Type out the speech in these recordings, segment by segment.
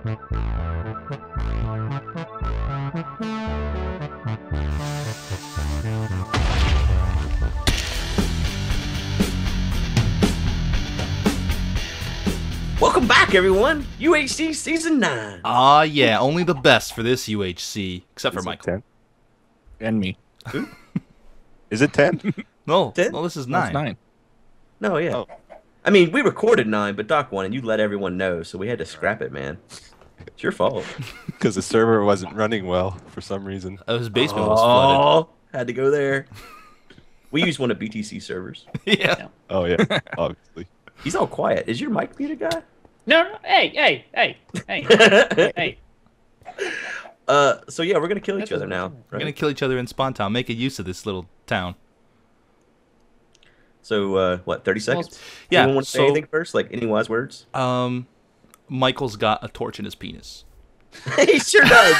Welcome back, everyone. UHC Season 9. Ah, yeah, only the best for this UHC, except for Is it Michael. 10? And me. Is it 10? No, 10? no, this is No, it's 9. 9. No, yeah. Oh. I mean, we recorded 9, but Doc won, and you let everyone know, so we had to scrap it, man. It's your fault. Because the server wasn't running well for some reason. His basement was flooded. Had to go there. We use one of BTC servers. Yeah. Oh, yeah, obviously. He's all quiet. Is your mic muted, guy? No, hey. Hey. So yeah, we're gonna kill each other now. We're Right? gonna kill each other in Spawn Town, make a use of this little town. So what? 30 seconds. Yeah, Anyone want to say so- anything first? Like any wise words? Michael's got a torch in his penis. He sure does.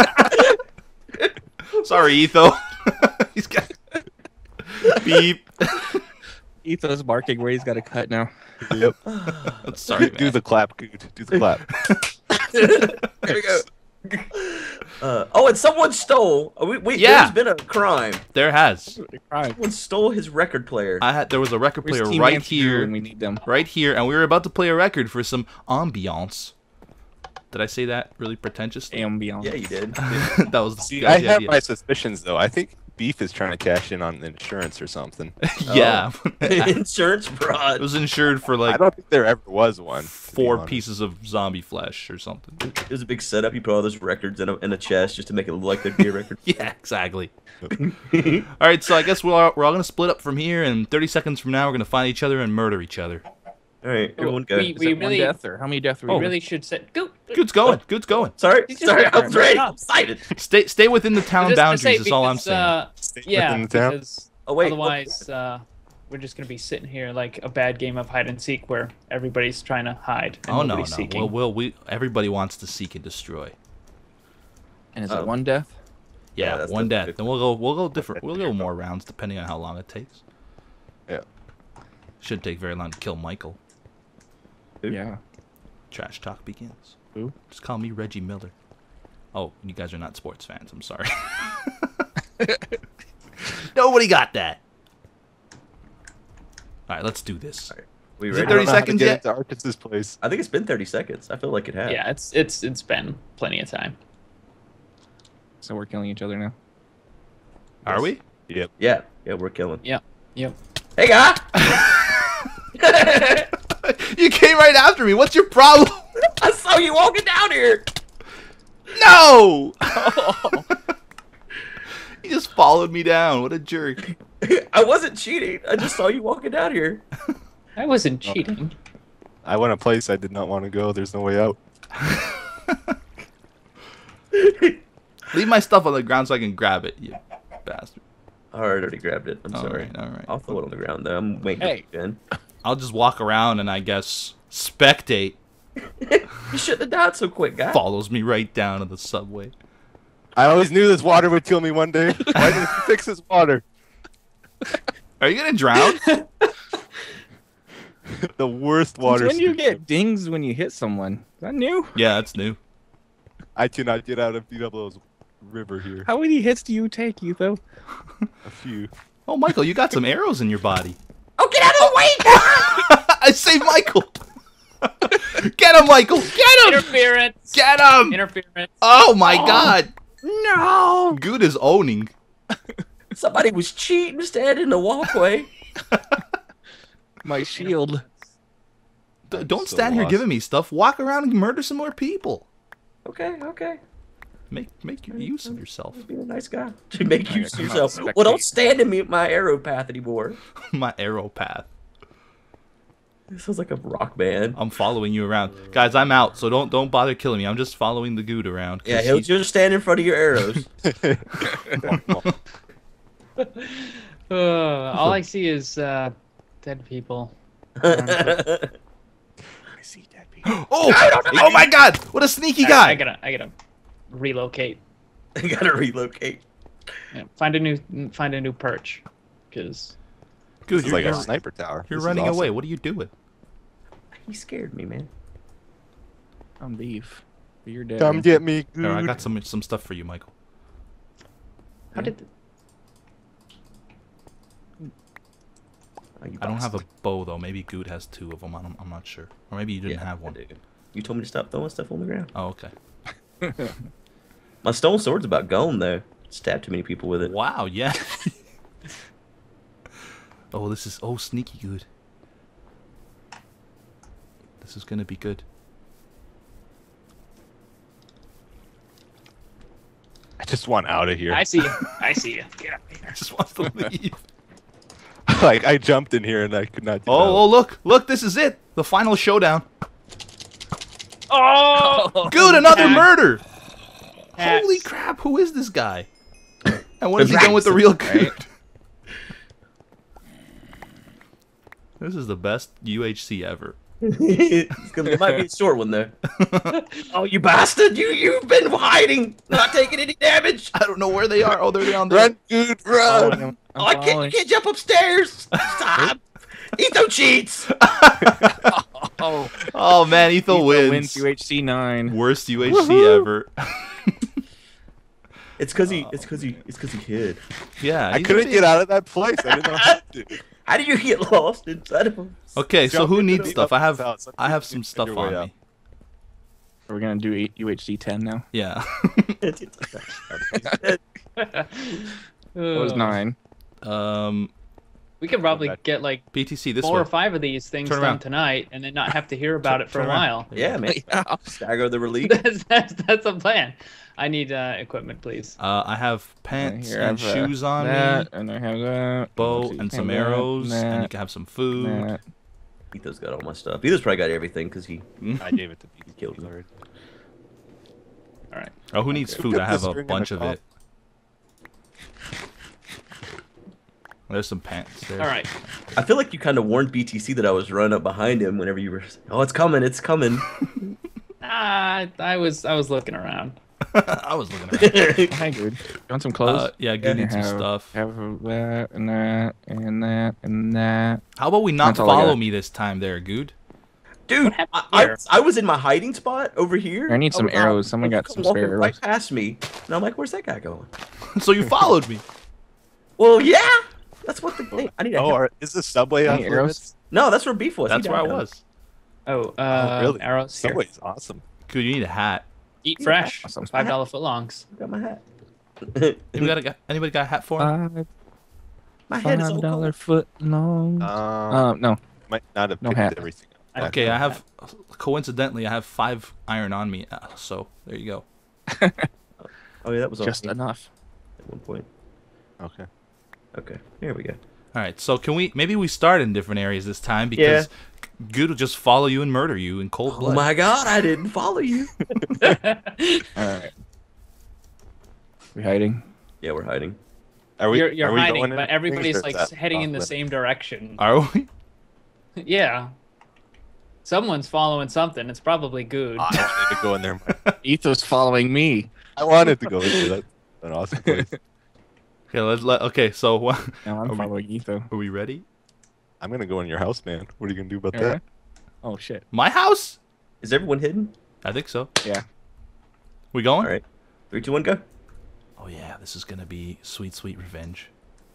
Sorry, Etho. He's got beep. Ethan's barking where he's got a cut now. Yep. Sorry, Do man. the clap, good. Do the clap. There we go. Oh, and someone stole. Yeah. There's been a crime. There has. Someone stole his record player. There was a record Where's player Team right Nancy here, when we need them? and we were about to play a record for some ambiance. Did I say that really pretentiously? Ambiance. Yeah, you did. That was the See, I have idea. my suspicions, though. I think Beef is trying to cash in on insurance or something. Yeah. Insurance It fraud. was insured for I like don't think there ever was one. to be 4 honest. pieces of zombie flesh or something. It was a big setup. You put all those records in a chest just to make it look like there'd be a record. Yeah, exactly. All right, so I guess we're all gonna split up from here, and 30 seconds from now we're gonna find each other and murder each other. All right, everyone go. We Is it really- one death or how many deaths are We we really should set. Go. Good's going. Good's going. Sorry, He's just sorry, gonna I was ready. turn it I'm up. excited. Stay within the town I'm just gonna say, boundaries. Is all I'm because, saying. Stay Yeah, within the town. because Oh wait, otherwise we're just gonna be sitting here like a bad game of hide and seek where everybody's trying to hide. And Oh no, nobody's no. Seeking. Everybody wants to seek and destroy. And is Oh. it one death? Yeah, that's one the- death. Then we'll go different. We'll go more rounds depending on how long it takes. Yeah. Shouldn't take very long to kill Michael. Yeah. Trash talk begins. Who? Just call me Reggie Miller. Oh, you guys are not sports fans. I'm sorry. Nobody got that. All right, let's do this. We Is it ready? 30 I don't know how to seconds get yet? into Arcus's place. I think it's been 30 seconds. I feel like it has. Yeah, it's been plenty of time. So we're killing each other now. Are we? Yep. Yeah, we're killing. Yep. Hey, guy. You came right after me. What's your problem? I saw you walking down here. No! He just followed me down. What a jerk. I wasn't cheating. I just saw you walking down here. I wasn't cheating. I went a place I did not want to go. There's no way out. Leave my stuff on the ground so I can grab it, you bastard. I already grabbed it. I'm All sorry. right, all right. I'll throw it on the ground though. I'm waiting Hey. for you, I'll just walk around and I guess spectate. You shouldn't have died so quick, guy. Follows me right down to the subway. I always knew this water would kill me one day. Why didn't you fix this water? Are you gonna drown? The worst water. When you system. get dings when you hit someone. Is that new? Yeah, that's new. I cannot get out of Diablo's river here. How many hits do you take, Etho? A few. Oh, Michael, you got some arrows in your body. Oh, get out of the way, guy! I saved Michael. Get him, Michael. Get him. Interference. Get him. Interference. Oh my God. No! Good is owning. Somebody was cheating, standing in the walkway. My shield. Don't so stand here lost. giving me stuff. Walk around and murder some more people. Okay. Make use of yourself. Be a nice guy. To make I use of come out yourself. and Well, don't spectate. stand in me my arrow path anymore. My arrow path. This sounds like a rock band. I'm following you around, guys. I'm out, so don't bother killing me. I'm just following the good around. 'cause Yeah, he'll he's- just stand in front of your arrows. All I see is dead people. I see dead people. Oh my God! What a sneaky guy! I gotta relocate. I gotta relocate. Yeah, find a new perch, because Good, This is like a sniper tower. you're This is running awesome. away. What are you doing? He scared me, man. I'm beef. You're dead. Come get me, Here, I good. got some stuff for you, Michael. How did? Oh, you I don't have a bastard. bow though. Maybe Good has 2 of them. I'm not sure. Or maybe you didn't Yeah, have I one. do. You told me to stop throwing stuff on the ground. Oh, okay. My stone sword's about gone though. Stabbed too many people with it. Wow, yeah. Oh, this is sneaky good. This is gonna be good. I just want out of here. I see you. I see you. Get out of here. Just wants to leave. Like I jumped in here and I could not. Do Oh, look! This is it. The final showdown. Oh, Good, another Hacks. murder. Hacks. Holy crap! Who is this guy? And what has he done with the real Good? This is the best UHC ever. It might be a short one though. Oh, you bastard! You've been hiding, not taking any damage. I don't know where they are. Oh, they're down there. Run, dude, run! Following him. I'm Oh, I can't, you following. can't jump upstairs. Stop. Etho cheats. Oh, Oh man, Etho wins. UHC 9. Worst UHC ever. It's cause he hid. Yeah. I he's couldn't a get bit- out of that place. I didn't know how to. How do you get lost inside of him? Okay, so Jump who into needs the stuff? I have house. I have some stuff Your way on out. me. We're gonna do UHC 10 now. Yeah. That was 9. We could probably get like PTC this 4 or way. 5 of these things Turn done around. tonight, and then not have to hear about it for Turn a around. while. Yeah, man. Stagger the relief. That's a plan. I need equipment, please. I have pants Here, and I have, shoes on that, me, and I have that. bow Let's see, and some that, arrows, and you that, can have some food. that. Etho's got all my stuff. Etho's probably got everything because he I gave it to you. killed him. Already. All right. Oh, who needs Okay. food? Put I the have a string in bunch the of it. There's some pants there. All right. I feel like you kind of warned BTC that I was running up behind him whenever you were. Oh, it's coming! It's coming! I was looking around. I was looking at it. Hi, dude. You want some clothes? Yeah, good need some have, stuff. Have that and that and that and that. How about we not That's all I follow got. me this time there, Good? Dude, What happened I here? was in my hiding spot over here. I need some was out, arrows. Someone and you got come some spare walking right arrows. past me, and I'm like, "Where's that guy going?" So you followed me. Well, yeah, that's what the thing. I need. Oh, is the subway on Any arrows? No, that's where Beef was. He That's where I died on. was. Oh, really? arrows here. Subway's awesome. Good, you need a hat. Eat Yeah, fresh. awesome. $5 footlongs. I got my hat. Anybody got a hat for me? My head is all $5 cold. foot long. No. Might not have no picked hat. everything. I- Okay, I have. Coincidentally, I have 5 iron on me. So there you go. Oh yeah, that was Just awesome enough. at one point. Okay. Okay, here we go. All right. So can we? Maybe we start in different areas this time because Good will just follow you and murder you in cold Oh blood. my God, I didn't follow you. Alright. We hiding? Yeah, we're hiding. Are we? You're are we hiding, going in but everybody's things, or like is that heading in the off-limits? same direction. Are we? Yeah. Someone's following something. It's probably good. I wanted to go in there. Ethos following me. I wanted to go into that. An awesome place. Okay. Okay. So Now Are I'm we- following Etho. are we ready? I'm gonna go in your house, man. What are you gonna do about Alright. that? Oh shit. My house? Is everyone hidden? I think so. Yeah. We going? All right. 3, 2, 1, go. Oh yeah, this is gonna be sweet, sweet revenge.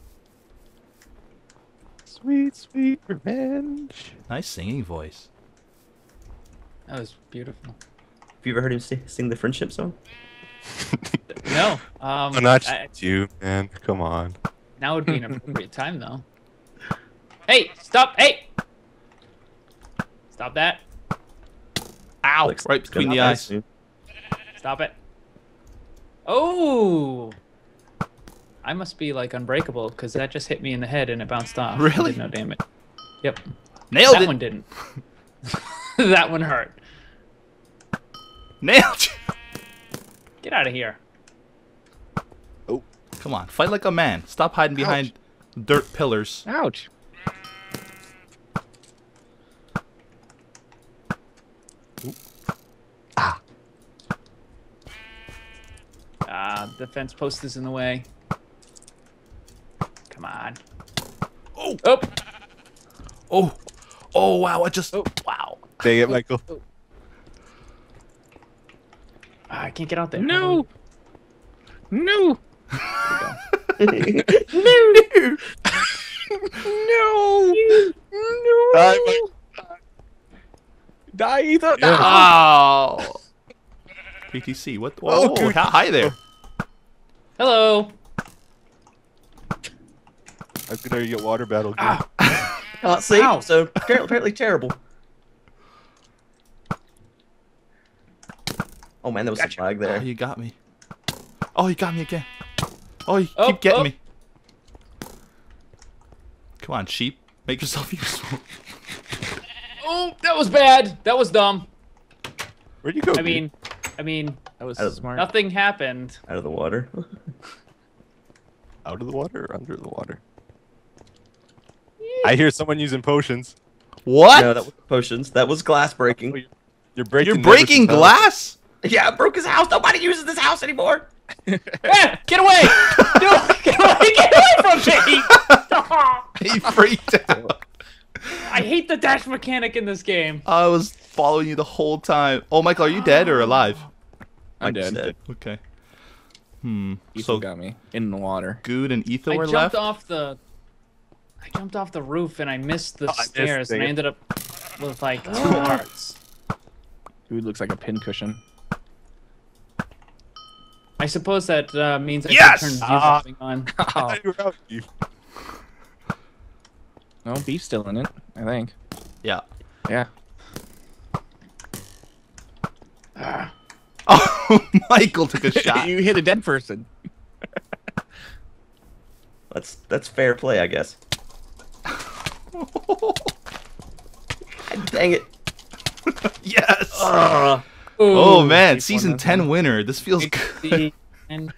Sweet, sweet revenge. Nice singing voice. That was beautiful. Have you ever heard him sing the friendship song? No. I'm not I- you, man. Come on. now would be an appropriate time, though. Hey! Stop! Hey! Stop that! Ow! Like, Right it's between gonna the die eyes. soon. Stop it! Oh! I must be like unbreakable because that just hit me in the head and it bounced off. Really? Did no damage. Yep. Nailed That it. one didn't. That one hurt. Nailed you. Get out of here. Come on, fight like a man. Stop hiding behind dirt pillars. Ouch. The fence post is in the way. Come on. Oh. Oh! Oh, oh wow! I just Oh. wow. Dang it, Michael. I can't get out there. No. No. No. No. Die, No. Die, Ethan. Yeah. Oh. BTC, what? Oh, Oh, dude. hi there. Hello. I can hear you get water battle. Can't see. Ow. So apparently terrible. Oh man, there was some lag Oh, there. you got me. Oh, you got me again. Oh, you Oh, keep getting oh. me. Come on, sheep. Make yourself useful. Oh, that was bad. That was dumb. Where'd you go? I dude? mean, That was That was smart. nothing happened. Out of the water. Out of the water or under the water? I hear someone using potions. What? No, that was potions. That was glass breaking. You're breaking. You're breaking Nemesis' house. glass? Yeah, I broke his house. Nobody uses this house anymore. Ah, get away! Dude, get away from me! He freaked out. I hate the dash mechanic in this game. I was following you the whole time. Oh, Michael, are you dead or alive? I'm Like I dead. said. Okay. Ethan So got me in the water. Good and Etho I were jumped left. off the roof and I missed the I missed stairs and I it. ended up with like 2 hearts. Dude looks like a pin cushion. I suppose that means I Yes! can turn Ah. viewing on. I thought you were out, Steve. No, beef's still in it, I think. Yeah. Yeah. Oh, Michael took a shot. You hit a dead person. That's fair play, I guess. Dang it. Yes. Ugh. Oh man, Keep season one 10 up. winner. This feels good. And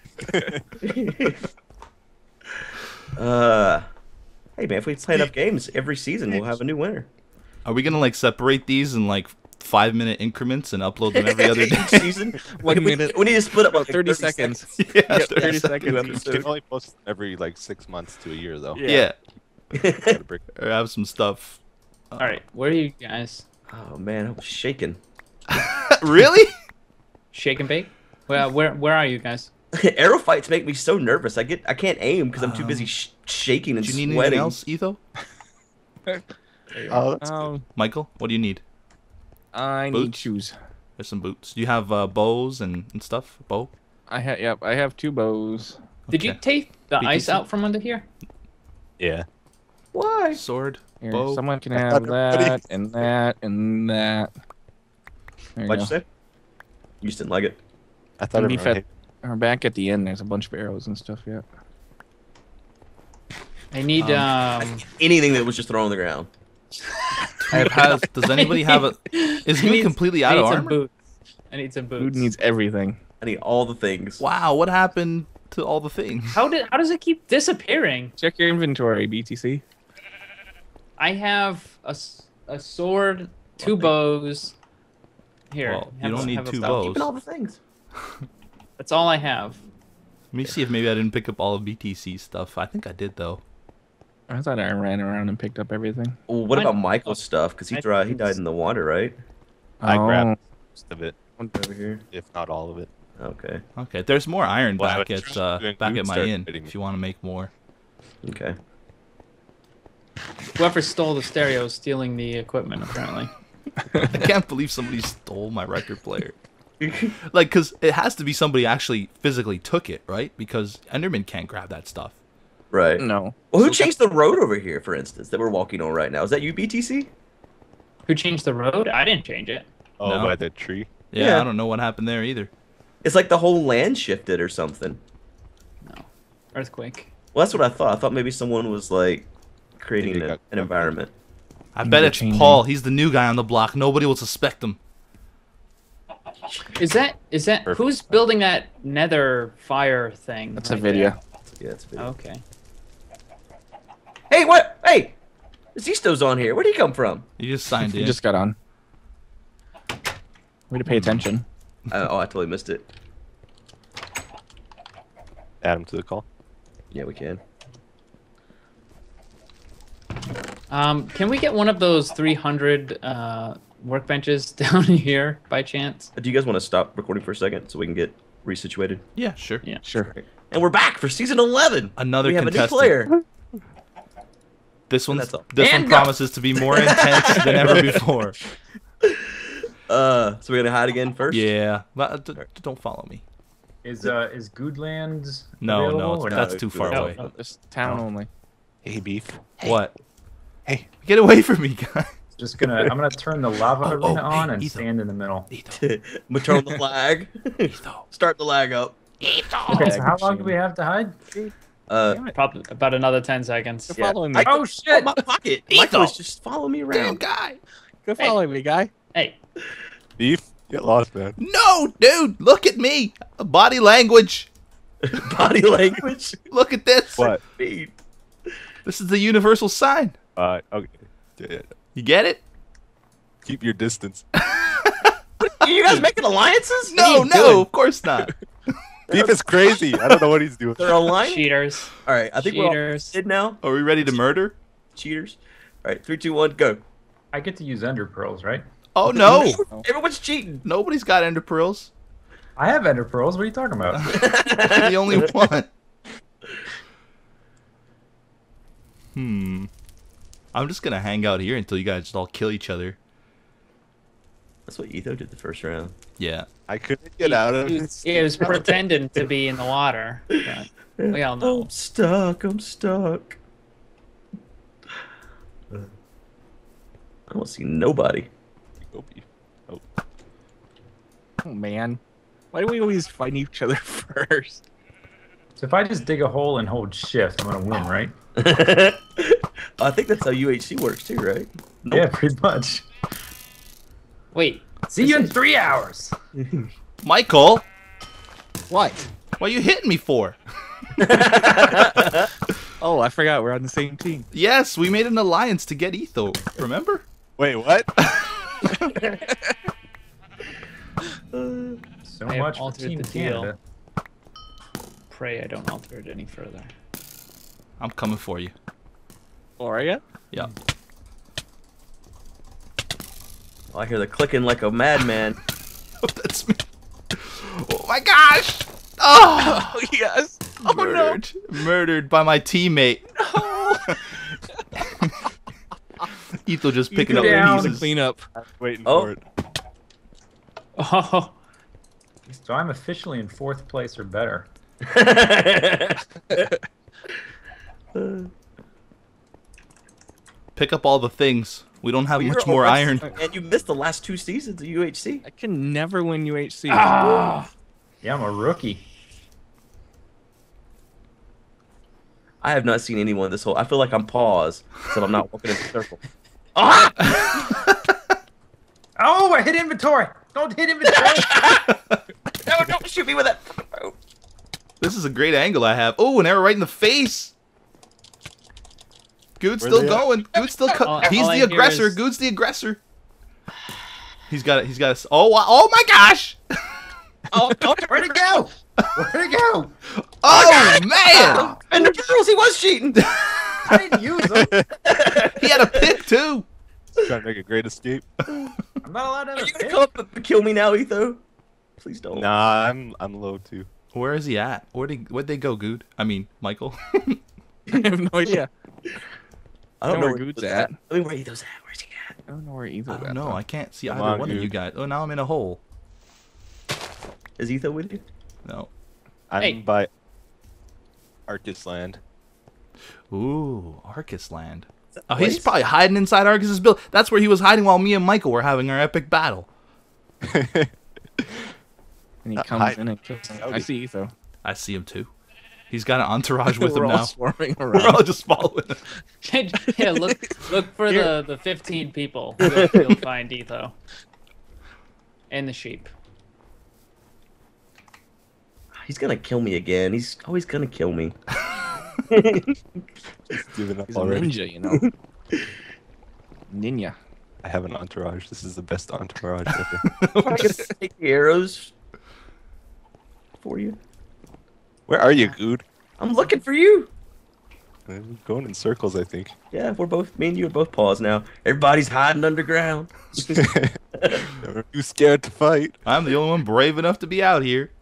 Hey man, if we play enough games every season, we'll have a new winner. Are we gonna like separate these in like 5-minute increments and upload them every other Each day? season. 1 we, minute. We need to split up like 30 seconds. Yeah, Yeah, 30 30 seconds. seconds. You can only post every like 6 months to a year, though. Yeah. Gotta break- Or have some stuff. all right, where are you guys? Oh man, I was shaking. Really? Shake and bake? Well, where are you guys? Arrow fights make me so nervous. I can't aim because I'm too busy shaking and Do you need sweating. anything else, Etho? Oh, that's Michael, what do you need? I need Boots? shoes. There's some boots. Do you have bows and stuff? Bow? Yep, I have 2 bows. Did you Okay. take the ice BTC? out from under here? yeah. Why? Sword? Here, Bow? someone can I have thought everybody- that and that and that. There What'd you go. say? You just didn't like it. I thought And beef everyone at, or back at the end, there's a bunch of arrows and stuff. Yeah. I need Anything that was just thrown on the ground. Does anybody have a... Is I he need- completely I out need of some armor? boots. I need some boots. Food needs everything. I need all the things. Wow, what happened to all the things? How does it keep disappearing? Check your inventory, BTC. I have a sword, 2 bows. Here. Well, you have don't a- need have a 2 bow. bows. Keeping all the things. That's all I have. Let me see if maybe I didn't pick up all of BTC stuff. I think I did, though. I thought I ran around and picked up everything. Well, what Mine- about Michael's stuff? Because he died in the water, right? I Oh, grabbed most of it, Over here. if not all of it. Okay. Okay, there's more iron Well, I back was at trying to back at include my start inn fitting if you want to make more. Okay. Whoever stole the stereo is stealing the equipment, apparently. I can't believe somebody stole my record player. Like, because it has to be somebody actually physically took it, right? Because Enderman can't grab that stuff. Right. no. Well, who changed the road over here, for instance, that we're walking on right now? Is that you, BTC? Who changed the road? I didn't change it. Oh, No. by the tree. Yeah, Yeah. I don't know what happened there either. It's like the whole land shifted or something. No. Earthquake. Well, that's what I thought. I thought maybe someone was like creating Maybe it an got- environment. I Things bet are it's changing. Paul. He's the new guy on the block. Nobody will suspect him. Is that Perfect. who's building that nether fire thing? That's a right video. Yeah, it's there? video. Okay. Hey, what? Hey, Zisto's on here. Where'd he come from? You just signed You in. just got on. Way to pay attention. Oh, I totally missed it. Add him to the call. Yeah, we can. Can we get one of those 300 workbenches down here by chance? Do you guys want to stop recording for a second so we can get resituated? Yeah, sure. Yeah. Sure. And we're back for season 11. Another we have a new contestant. player. This That's all. one And go. promises to be more intense than ever before. So we're gonna hide again first. Yeah, but don't follow me. Is Goodlands No, available no, or that's not? too far No. away. This town only. Hey, beef. What? Hey. Get away from me, guy. I'm gonna turn the lava Oh, arena hey, on and Ethan. stand in the middle. Etho. Matern the flag. Etho. Start the lag up. Okay, so how long do we have to hide? Probably about another 10 seconds. You're following me. Oh Oh, shit! my pocket. Ethan. Michael was just follow me Damn around. guy. You're following me, guy. Hey, Beef. Get lost, man. No, dude. Look at me. Body language. Body language. Look at this. What? Speed. This is the universal sign. Okay. Yeah. You get it? Keep your distance. You guys making alliances? No, What are you no, doing? of course not. Beef is crazy. I don't know what he's doing. They're aligned. cheaters. All right, I think we're all Cheaters. did now. Are we ready to murder? Cheaters. All right, 3, 2, 1, go. I get to use ender pearls, right? Oh no. Everyone's cheating. Nobody's got ender pearls. I have ender pearls. What are you talking about? I'm the only one. I'm just gonna hang out here until you guys all kill each other. That's what Etho did the first round. Yeah. I couldn't get out of it. He was pretending to be in the water. But we all know. I'm stuck. I'm stuck. I don't see nobody. Go, Beef. Oh man, why do we always fight each other first? So if I just dig a hole and hold shift, I'm gonna win, right? I think that's how UHC works too, right? Yeah, pretty much. Wait. See you in 3 hours. Michael, What? what are you hitting me for? Oh, I forgot we're on the same team. Yes, we made an alliance to get Etho. Remember? Wait, what? So I have much for altered Team the deal. Canada. Pray I don't alter it any further. I'm coming for you. Oh, are ya? Yeah. Oh, I hear the clicking like a madman. That's me. Oh my gosh! Oh, Oh yes. murdered. Murdered by my teammate. Etho just picking up down. pieces. Clean up. Waiting Oh. for it. Oh, So I'm officially in 4th place or better. Pick up all the things. We don't have You're much more almost- iron. And you missed the last 2 seasons of UHC. I can never win UHC. Yeah, I'm a rookie. I have not seen anyone this whole. I feel like I'm paused, so I'm not walking in a circle. Ah! Oh, I hit inventory. Don't hit inventory. No, don't shoot me with that. Oh. This is a great angle I have. Oh, an arrow right in the face. Good's Where still they at? going. Good's still. All- He's all I the hear aggressor. is- Good's the aggressor. He's got it. He's got it. Oh, oh my gosh! Oh, Where'd it go? Where'd it go? Oh man! and the girls, he was cheating. I didn't use them. He had a pick too. Trying to make a great escape. I'm not allowed to Are have you a gonna pick. come up and kill me now, Etho? Please don't. Nah, I'm low too. Where is he at? Where'd they go, Good? I mean, Michael. I have no idea. I don't know know where Good's Etho's at. I mean, where Etho's at? Where's he at? I don't know where Etho I got. don't know. though. I can't see Come either on, one of you Good. guys. Oh, now I'm in a hole. Is Etho with you? No. I'm Hey. by Arcus Land. Ooh, Arcus Land. that Oh, he's place? probably hiding inside Arcus's build. That's where he was hiding while me and Michael were having our epic battle. And he Not comes hiding. in and kills him. I see Etho. I see him too. He's got an entourage with We're him all now. swarming We're around. all just following him. yeah. Look for the 15 people. You'll find Etho. And the sheep. He's gonna kill me again. He's always gonna kill me. Giving up He's a already. ninja, you know. Ninja. I have an entourage. This is the best entourage ever. I'm gonna take the arrows for you. Where are you, Good? I'm looking for you. We're going in circles, I think. Yeah, me and you are both paused now. Everybody's hiding underground. Never too scared to fight. I'm the only one brave enough to be out here.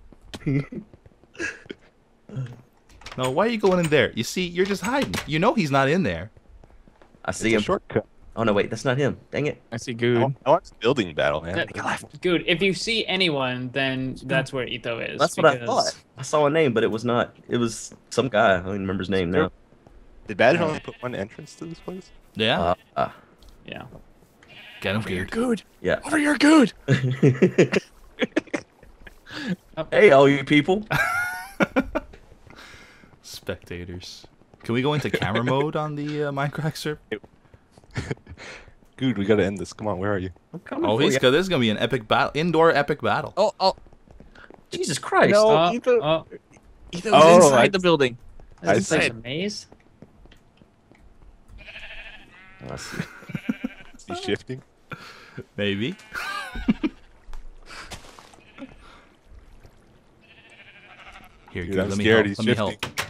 No, why are you going in there? You see, you're just hiding. You know he's not in there. I see It's a him. shortcut. Oh no, wait, that's not him. Dang it. I see good. I want this building battle, man. Good. If you see anyone, then that's where Etho is. That's what I because- thought. I saw a name, but it was not. It was some guy. I don't even remember his name now. Did Badge only put one entrance to this place? Yeah. Yeah. Get him good. Good. Yeah. Over here, good. Hey, all you people. Spectators. Can we go into camera mode on the Minecraft server? Good, we gotta end this. Come on, where are you? I'm coming Oh, for he's ya. good. This is gonna be an epic battle, indoor epic battle. Oh, Jesus Christ. No. Ethan's Oh, inside I- the building. I Is this like see. a maze? Oh, I see. Is he shifting? Maybe. Here, Dude, good. I'm Let me scared. help. He's Let me shifting. help.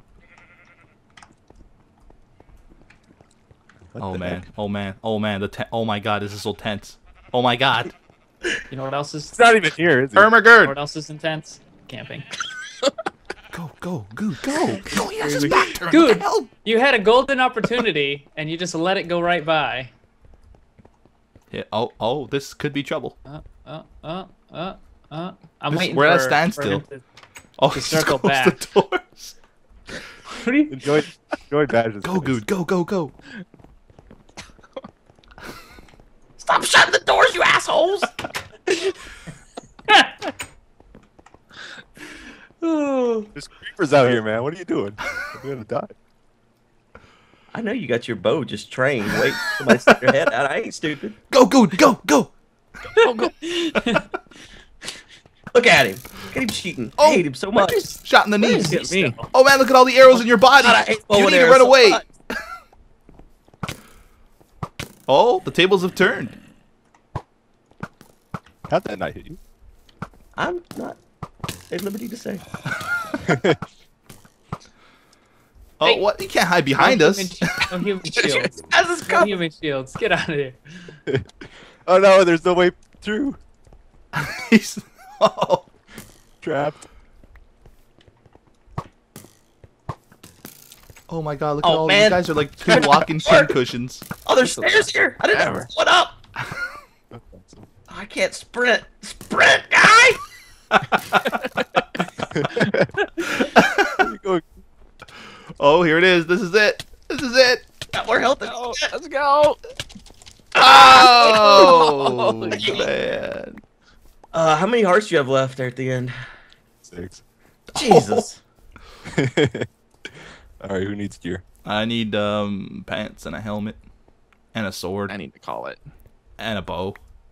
What Oh the man. heck? Oh man. Oh man. Oh my God. This is so tense. Oh my God. You know what else is? He's not even here, is he? You know Ermagerd. what else is intense? Camping. Go. Good. Go. Go. He has his back turned. Good. What the hell? You had a golden opportunity, and you just let it go right by. Yeah. Oh. This could be trouble. I'm This- waiting we're at a for standstill. him to- Oh, To he's circle closed back. the doors. What are you? Enjoy Badge's Go, face. good. Go. Stop shutting the doors, you assholes! There's creepers out here, man. What are you doing? We're gonna die. I know you got your bow just trained. Wait, somebody stick your head out. I ain't stupid. Go. Go. Look at him. Look at him cheating. Oh, I hate him so much. Shot in the Where knees. is he me. still? Oh man, look at all the arrows in your body. God, I hate bow You and need to arrows run so away. much. Oh, the tables have turned. How'd that not hit you? I'm not at liberty to say. Oh, Hey. what? You can't hide behind No us. No human shields. As it's No coming. human shields. Get out of here. Oh no, there's no way through. He's oh. Trapped. Oh my God! Look at Oh, all man. these guys are like two walking chin cushions. Oh, there's stairs here. I didn't know. Ever. What up? I can't sprint. Sprint, guy! Where you going? Oh, here it is. This is it. Got more health than Oh, let's go. Oh Oh, man! How many hearts do you have left there at the end? 6. Jesus. Alright, who needs gear? I need pants and a helmet, and a sword, I need to call it. and a bow.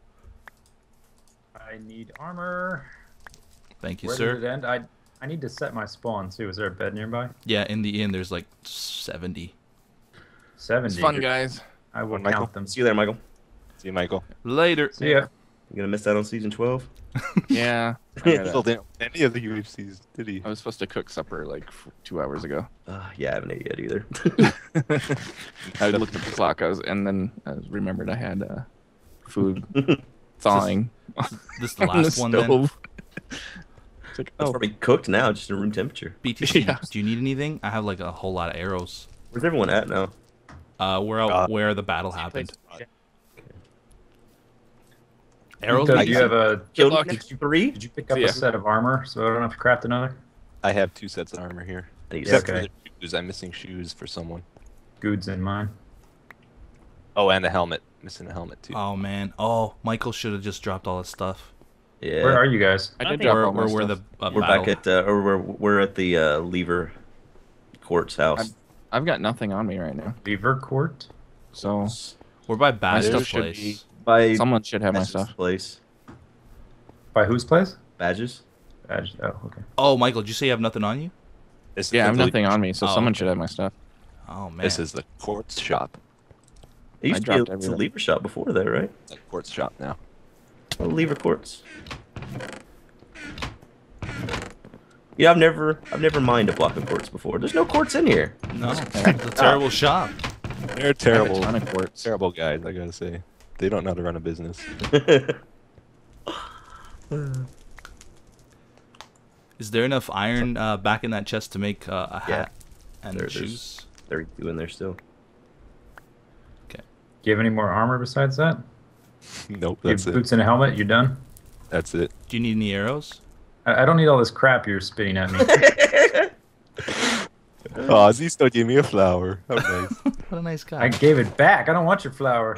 I need armor. Thank you, Where sir. did it end? I need to set my spawn too. Is there a bed nearby? Yeah, in the inn there's like 70. 70. It's fun, guys. I will Michael? count them. See you there, Michael. See you, Michael. Later. See ya. You gonna miss out on season 12? Yeah. Still didn't any of the UHCs, did he? I was supposed to cook supper like 2 hours ago. Yeah, I haven't ate yet either. I looked at the clock. And then I remembered I had food thawing This is the on the last one then. stove. It's like, It's oh, probably cooked now, just in room temperature. BTC, Yeah. do you need anything? I have like a whole lot of arrows. Where's everyone at now? We're out where the battle happened. Arrows? Because Nice. you have a. Killed luck. did you 3? Did you pick up Yeah. a set of armor so I don't have to craft another? I have 2 sets of armor here. I need Except okay. for the shoes. I'm missing shoes for someone. Goods in mine. Oh, and a helmet. Missing a helmet too. Oh man. Oh, Michael should have just dropped all his stuff. Yeah. Where are you guys? I I did think drop all my We're stuff. the We're battle. back at, or we're at the Lever Court's house. I've got nothing on me right now. Beaver Court? So We're by Badger's stuff should place. By someone should have my Badge's stuff. place. By whose place? Badges? Badge. Oh, okay. Oh, Michael, did you say you have nothing on you? This is Yeah, I have the- nothing on me, so Oh, someone okay. should have my stuff. Oh man. This is the quartz shop. It used I to dropped be a everything. Lever shop before that, right? It's a quartz shop now. Oh, Lever Courts. Yeah, I've never mined a block of quartz before. There's no quartz in here. No, it's a terrible shop. They're terrible. ton of quartz. Terrible guys, I gotta say. They don't know how to run a business. Is there enough iron back in that chest to make a hat and There's shoes? 32 in there still. Okay. Do you have any more armor besides that? Nope, You that's have it. boots and a helmet. You're done. That's it. Do you need any arrows? I don't need all this crap you're spitting at me. Oh, Zisto gave me a flower. How nice. What a nice guy. I gave it back. I don't want your flower.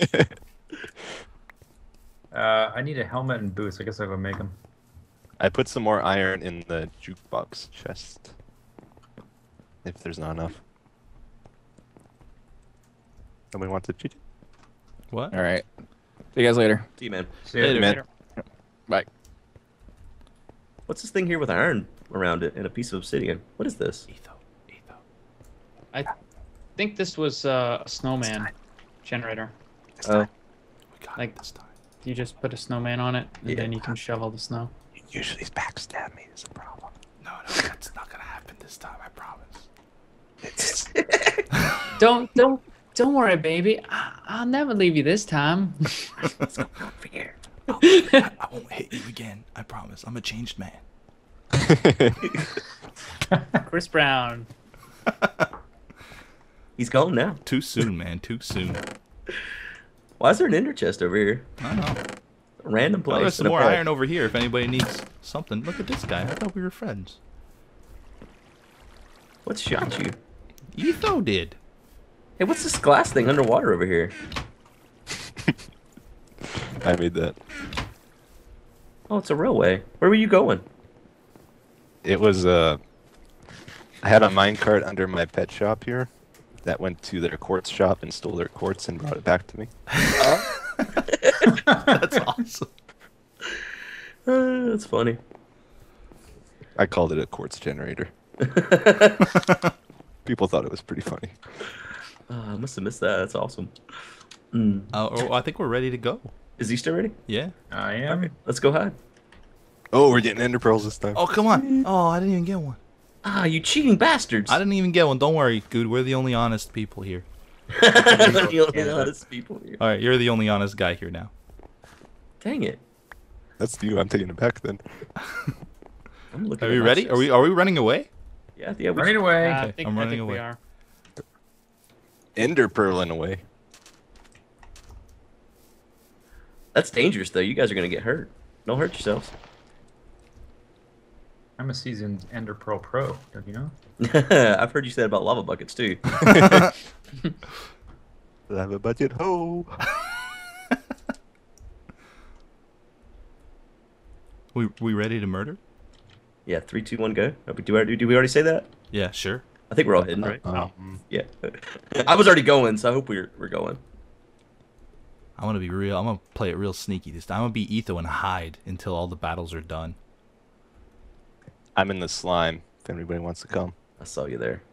I need a helmet and boots. I guess I'll go make them. I put some more iron in the jukebox chest. If there's not enough. Somebody wants to cheat? What? All right. See you guys later. See you, man. See ya. Later. Man. Bye. What's this thing here with iron around it and a piece of obsidian? What is this? I think this was a snowman generator. Oh, We got Like- it this time. You just put a snowman on it, and Yeah. then you can shovel the snow. Usually backstab me is a problem. No, that's not gonna happen this time. I promise. Don't worry, baby. I'll never leave you this time. let's go over here. I won't hit you again. I promise. I'm a changed man. Chris Brown. He's gone now. Too soon, man. Too soon. Why is there an ender chest over here? I don't know. A random place. Oh, there's some in a more bed. iron over here if anybody needs something. Look at this guy. I thought we were friends. What shot you? Etho did. Hey, what's this glass thing underwater over here? I made that. Oh, it's a railway. Where were you going? It was I had a minecart under my pet shop here that went to their quartz shop and stole their quartz and brought it back to me. That's awesome. That's funny. I called it a quartz generator. People thought it was pretty funny. I must have missed that. That's awesome. I think we're ready to go. Is he still ready? Yeah. I am. Let's go hide. Oh, we're getting ender pearls this time. Oh, come on. Oh, I didn't even get one. Ah, you cheating bastards. I didn't even get one. Don't worry, Good. We're the only honest people here. The only honest people here. All right, you're the only honest guy here now. Dang it. That's you. I'm taking it back then. I'm looking Are at we my ready? chest. Are we running away? Yeah, yeah. We Running away. I Okay, think, I'm I running think we away. are. Ender pearl in a way. That's dangerous, though. You guys are gonna get hurt. Don't hurt yourselves. I'm a seasoned Ender Pearl pro. Don't you know? I've heard you say that about lava buckets too. I have a budget. Ho! We ready to murder? Yeah, 3, 2, 1, go. Do we already say that? Yeah, sure. I think we're all hidden, right? Um, Yeah. I was already going, so I hope we're going. I'm gonna be real. I'm gonna play it real sneaky this time. I'm gonna be Etho and hide until all the battles are done. I'm in the slime. If anybody wants to come. I saw you there.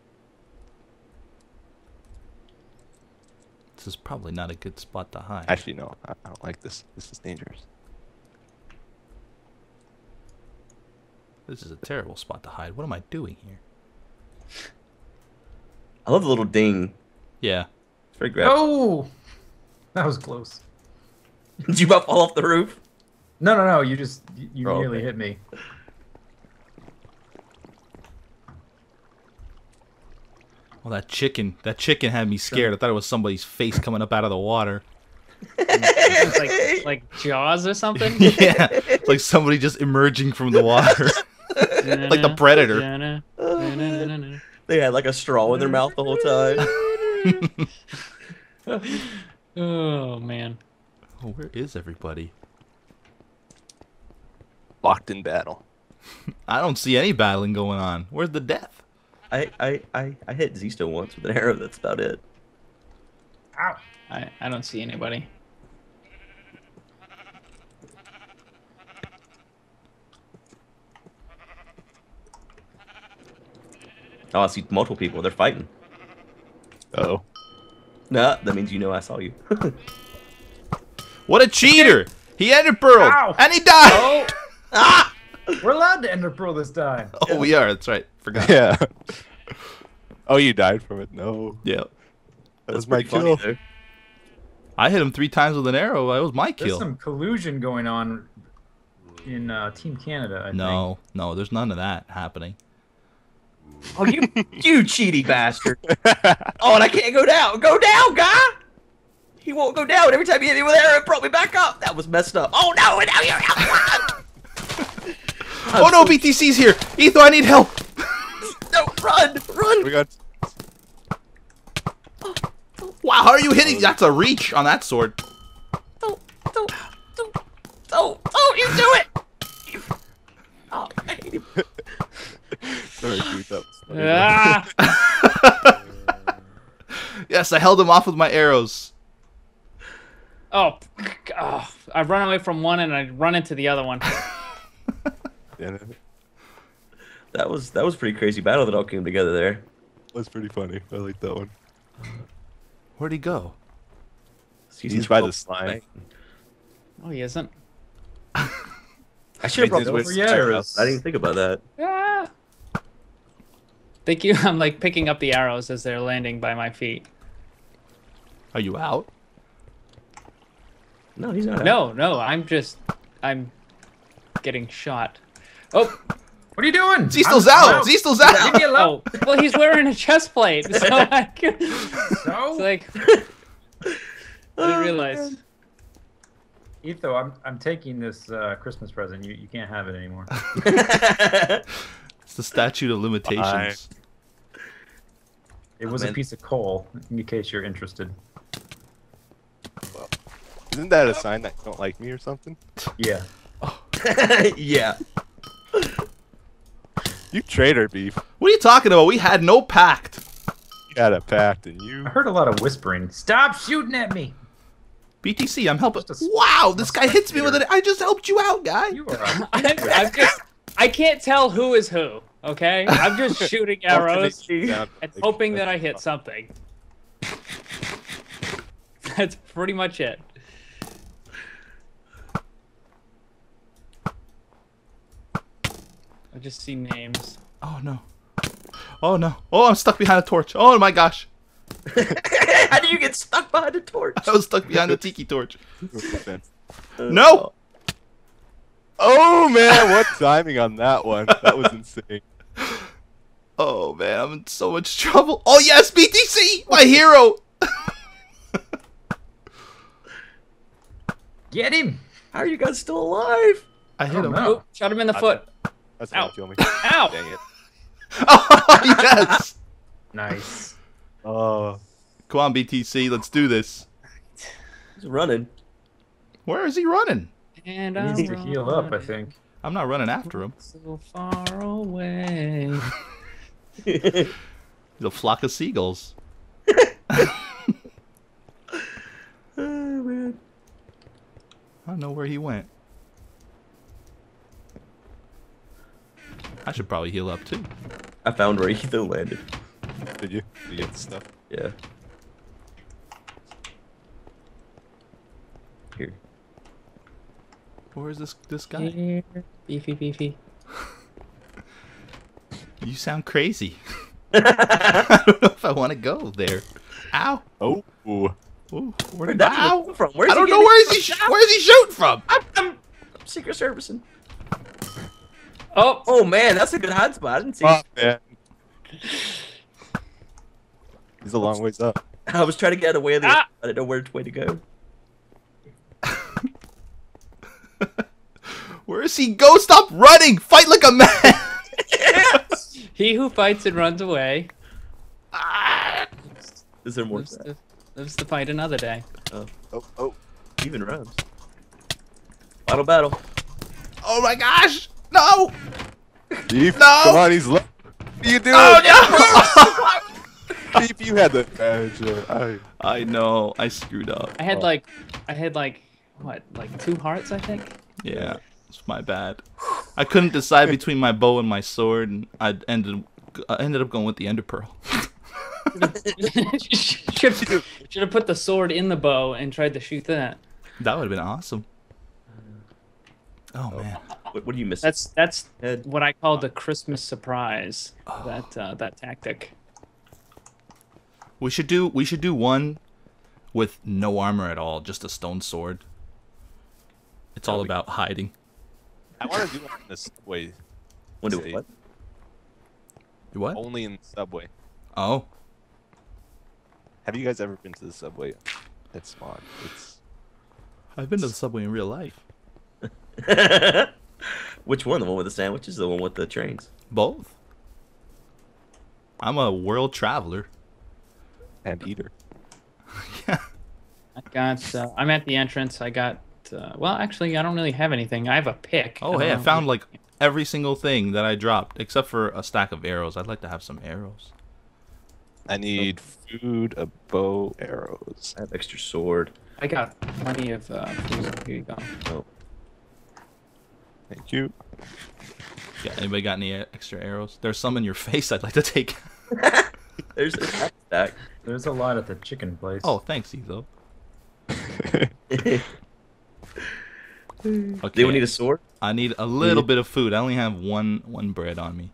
This is probably not a good spot to hide. Actually, no. I don't like this. This is dangerous. This is a terrible spot to hide. What am I doing here? I love the little ding. Yeah. It's very graphic. Oh, that was close. Did you about fall off the roof? No. You Oh, nearly okay. hit me. Well, that chicken had me scared. I thought it was somebody's face coming up out of the water. It's like Jaws or something. Yeah, it's like somebody just emerging from the water, like the Predator. They had like a straw in their mouth the whole time. Oh man. Oh, where is everybody? Locked in battle. I don't see any battling going on. Where's the death? I hit Zisto once with an arrow. That's about it. Ow. I don't see anybody. Oh, I see multiple people. They're fighting. Oh. Nah, that means you know I saw you. What a cheater! He entered Pearl, Ow. and he died. Ah! We're allowed to ender pearl this time. Oh, we are. That's right. Forgot. Yeah. Oh, you died from it. No, Yeah. that was my pretty funny, kill. though. I hit him 3 times with an arrow. That was my There's kill. some collusion going on in Team Canada, I think. No, there's none of that happening. Oh, you cheaty bastard! Oh, and I can't go down. Go down, guy. He won't go down. Every time you hit me with an arrow, it brought me back up. That was messed up. Oh no! And now you're out. Oh no, BTC's here. Etho, I need help. No, run! We got. Wow, how are you hitting? That's a reach on that sword. Oh, you do it! Oh, I hate him. Sorry, dude, that was funny. Ah! Yes, I held him off with my arrows. Oh, I run away from one and I run into the other one. Yeah, that That was pretty crazy battle that all came together there. was pretty funny. I like that one. Where'd he go? He's by the slime. Oh, he isn't. I should have brought His the way over to arrows. I didn't even think about that. Ah! Thank you. I'm like picking up the arrows as they're landing by my feet. Are you out? No, he's not. No, I'm getting shot. Oh, What are you doing? Zeestel's out! Zeestel's out! Leave me alone. oh, well, he's wearing a chest plate, so I can, it's No. like, I didn't realize. Etho, I'm taking this Christmas present. You can't have it anymore. It's the statute of limitations. It was a man. piece of coal, in case you're interested. Isn't that a sign that you don't like me or something? Yeah. Yeah. You traitor beef. What are you talking about? We had no pact. You had a pact and you. I heard a lot of whispering. Stop shooting at me. BTC, I'm helping. Just a Wow, this guy hits me with it. I just helped you out, guy. You are. I can't tell who is who. Okay, I'm just shooting arrows Down, and like, hoping that I hit something. That's pretty much it. I just see names. Oh no. Oh no. Oh, I'm stuck behind a torch. Oh my gosh. How do you get stuck behind a torch? I was stuck behind the tiki torch. defense. No. Oh man, what timing on that one? That was insane. Oh man, I'm in so much trouble. Oh yes, BTC, my hero. Get him. How are you guys still alive? I hit him. know. Oh, shot him in the foot. That's Ow. gonna kill me. Ow! Dang it. Oh yes. Nice. Oh. Come on, BTC, let's do this. He's running. Where is he running? And He I'm needs to heal up, I running think. I'm not running after him. so far away. He's a flock of seagulls. Oh, man. I don't know where he went. I should probably heal up too. I found where Etho landed. Did you? Did you get the stuff? Yeah. Here. Where is this guy? Here. Beefy. You sound crazy. I don't know if I want to go there. Ow. Oh. Ooh. Ooh, Where'd that Ow. come from? Where's I don't he know getting where it is he. from? Where is he shooting from? I'm Secret Servicing. Oh, Oh man, that's a good hide spot. I didn't see. Oh, man. He's a long ways up. I was trying to get away. I didn't know which way to go. Where is he? Go! Stop running! Fight like a man! he who fights and runs away Is there more? lives To that? lives to fight another day. Oh. Even rhymes. Final battle. Oh my gosh! No! Beef, No! come on, he's low. What are you doing? Oh no! Beef, you had the advantage there. I know. I screwed up. I had like what, like 2 hearts, I think. Yeah, it's my bad. I couldn't decide between my bow and my sword, and I ended up going with the ender pearl. should have put the sword in the bow and tried to shoot that. That would have been awesome. Oh man. What do you miss? That's Ed? what I call the Christmas surprise. That tactic. We should do one with no armor at all, just a stone sword. It's all about hiding. I want to do it in the subway. Want to do what? What? Only in the subway. Oh, Have you guys ever been to the subway? It's fun. It's I've been to the subway in real life. Which one? The one with the sandwiches? The one with the trains? Both. I'm a world traveler. and eater. I got. I'm at the entrance. I got. Well, actually, I don't really have anything. I have a pick. Oh, hey, I found like every single thing that I dropped except for a stack of arrows. I'd like to have some arrows. I need food, a bow, arrows. I have extra sword. I got plenty of. Food. Here you go. Oh. Thank you. Yeah, anybody got any extra arrows? There's some in your face I'd like to take. There's a half stack. There's a lot at the chicken place. Oh, thanks, Etho. Do Okay, we need a sword? I need a little bit of food. I only have one bread on me.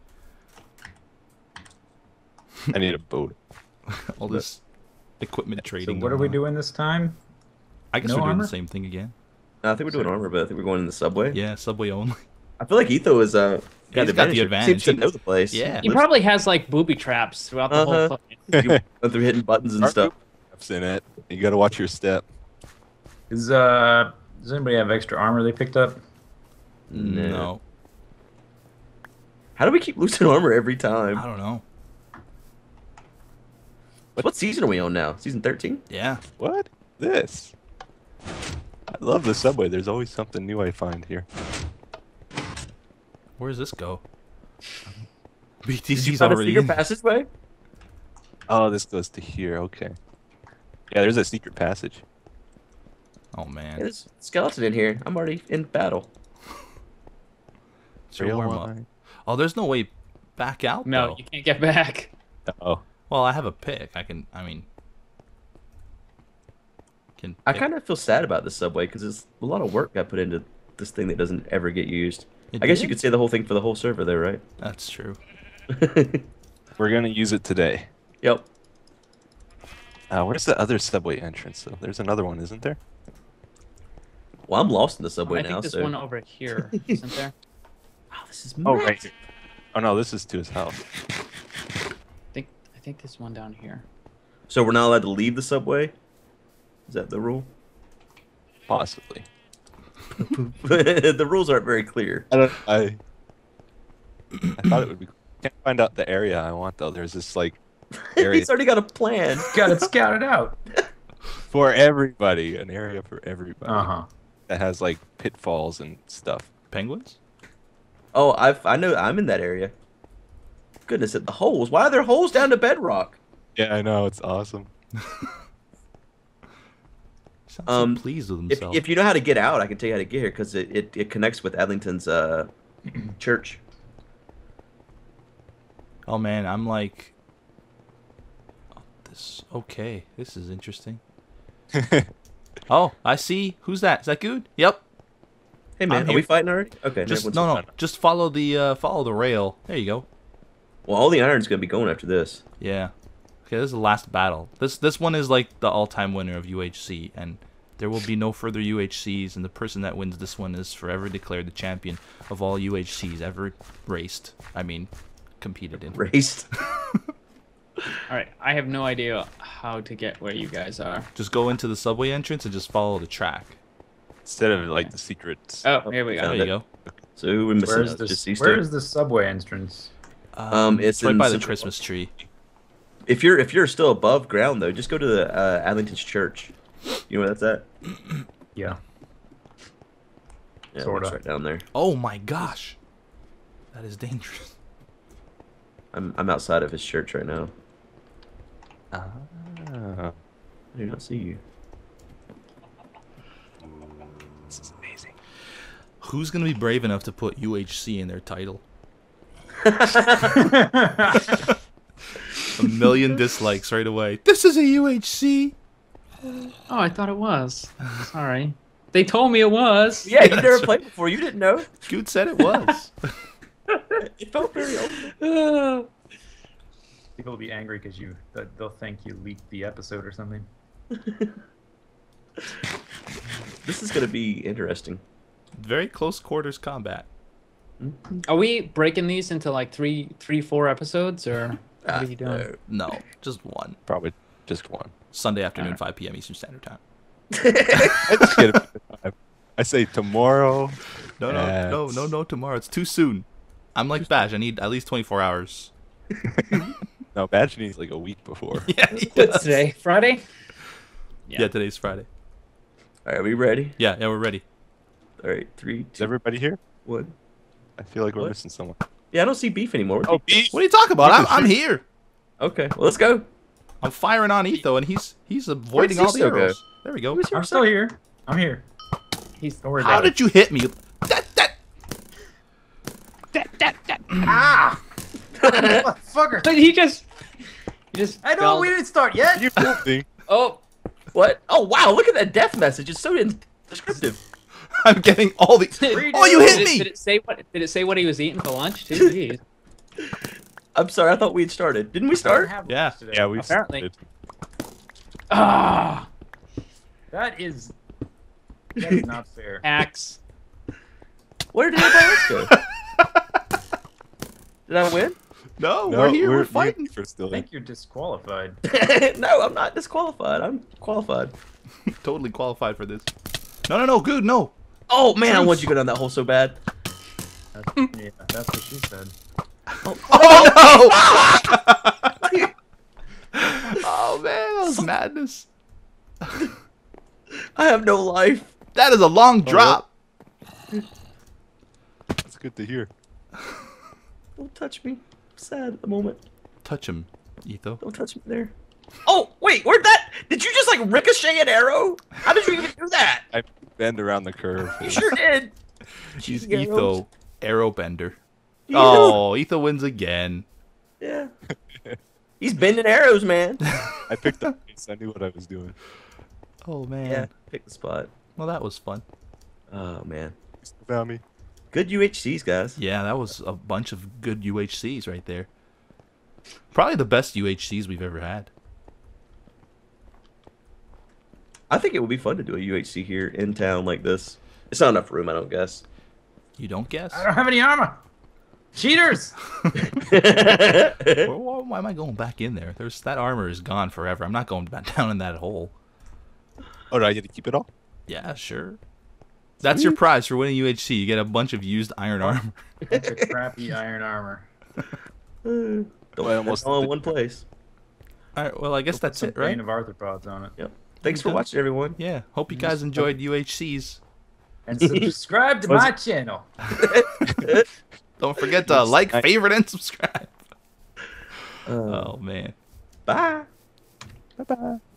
I need a boat. All this equipment So trading. what are going we on. doing this time? I guess No we're doing armor? the same thing again. No, I think we're doing armor, but I think we're going in the subway. Yeah, subway only. I feel like Etho is He's got the advantage. Seems to know the place. Yeah. He probably has like booby traps throughout the whole. Uh-huh. Fucking... Went through hitting buttons and Our stuff. Steps in it. You gotta watch your step. Does anybody have extra armor they picked up? No, How do we keep losing armor every time? I don't know. What season are we on now? Season 13? Yeah. What? This? I love the subway. There's always something new I find here. Where does this go? Did you BTC's find a already secret in. passageway? Oh, this goes to here. Okay. Yeah, there's a secret passage. Oh man, There's a skeleton in here. I'm already in battle. it's your Real warm up. wine. Oh, there's no way back out. No, though. you can't get back. Oh, Well, I have a pick. I mean, can. I pick- kind of feel sad about this subway because there's a lot of work got put into this thing that doesn't ever get used. It I guess you did? could say the whole thing for the whole server there, right? That's true. we're gonna use it today. Yep. Where's the other subway entrance? Though there's another one, isn't there? Well, I'm lost in the subway I now, think there's so. one over here, isn't there? Oh, this is Oh, massive. right here. Oh no, this is to his house. I think there's one down here. So we're not allowed to leave the subway? Is that the rule? Possibly. The rules aren't very clear. I thought it would be. Can't find out the area I want though. There's this like area He's already got a plan. Got it scouted out. for everybody, an area for everybody Uh-huh. that has like pitfalls and stuff. Penguins? Oh, I know. I'm in that area. Goodness, at the holes. Why are there holes down to bedrock? Yeah, I know. It's awesome. Sounds Um, so pleased with If, himself. if you know how to get out, I can tell you how to get here because it connects with Adlington's church. Oh man, I'm like. Oh, this okay. This is interesting. Oh, I see. Who's that? Is that good? Yep. Hey man, I'm are we here. fighting already? Okay. Just everyone's- no. Just follow the rail. There you go. Well, all the iron's gonna be going after this. Yeah. Okay, this is the last battle. This one is like the all-time winner of UHC, and there will be no further UHCs, and the person that wins this one is forever declared the champion of all UHCs ever raced. I mean, competed in. Raced. All right, I have no idea how to get where you guys are. Just go into the subway entrance and just follow the track. Instead of like the secrets. Oh, here we There go. Found you it. go. So who we missing? Where's out? this? Just these Where two? is the subway entrance? It's right in by the Central- Christmas tree. If you're still above ground though, just go to the Adlington's church. You know where that's at? Yeah. Yeah, Sorta. it's right down there. Oh my gosh, that is dangerous. I'm outside of his church right now. Ah. I do not see you. This is amazing. Who's gonna be brave enough to put UHC in their title? A million dislikes right away. This is a UHC. Oh, I thought it was. Sorry. They told me it was. Yeah, you never played before. You didn't know. Scoot said it was. It felt very old. People will be angry because they'll think you leaked the episode or something. This is gonna be interesting. Very close quarters combat. Are we breaking these into like three, 4 episodes, or what are you doing? No, just one. Probably just one. Sunday afternoon, 5 p.m. Eastern Standard Time. Let's get it. I say tomorrow. No, tomorrow. It's too soon. I'm like Bash. I need at least 24 hours. No, Badge needs like a week before. Yeah, What's today? Friday? Yeah, today's Friday. All right, we ready? Yeah, we're ready. All right, 3, Is 2, everybody here? 1. I feel like we're What? missing someone. Yeah, I don't see beef anymore. Oh, beef! What are you talking about? I'm here. Okay, well, let's go. I'm firing on Etho, and he's avoiding Where'd all the Cecil go? arrows. There we go. Who's here? I'm still here. I'm here. He's Don't worry How about it. did you hit me? Ah! Motherfucker! But he just I know fell. we didn't start yet. You filthy. Oh, What? Oh, wow, look at that death message. It's so descriptive. I'm getting all the. Oh, you hit me! Did it say what? Did it say what he was eating for lunch too? Jeez. I'm sorry, I thought we had started. Didn't we start? Yeah. Yeah, we Apparently. started. Ah, That is not fair. axe. Where did everybody else go? Did I win? No, No, we're here. We're fighting. For still I think you're disqualified. No, I'm not disqualified. I'm qualified. Totally qualified for this. No, good, no. Oh, man, I want you to go down that hole so bad. Yeah, that's what she said. Oh no! Oh man, that was madness. I have no life. That is a long drop. That's good to hear. Don't touch me. I'm sad at the moment. Touch him, Etho. Don't touch me there. Oh, wait, where'd that? Did you just like ricochet an arrow? How did you even do that? I bend around the curve. You sure did. He's Arrows. Etho, arrow bender. You- Oh, Etho wins again. Yeah. He's bending arrows, man. I picked up pace. I knew what I was doing. Oh man. Yeah, pick the spot. Well, that was fun. Oh, man. Found me. Good UHCs, guys. Yeah, that was a bunch of good UHCs right there. Probably the best UHCs we've ever had. I think it would be fun to do a UHC here in town like this. It's not enough room, I don't guess. You don't guess? I don't have any armor. Cheaters! Why am I going back in there? That armor is gone forever. I'm not going back down in that hole. Oh, do I get to keep it all? Yeah, sure. That's your prize for winning UHC. You get a bunch of used iron armor. Bunch of crappy iron armor. Don't I almost all in did- one place. All right, well, I guess that's Some it, right? Bane of arthropods on it. Yep. Thanks for Okay. watching, everyone. Yeah, hope you guys enjoyed UHCs. And subscribe to my channel. Don't forget to like, favorite, and subscribe. Uh, Oh, man. bye. Bye-bye.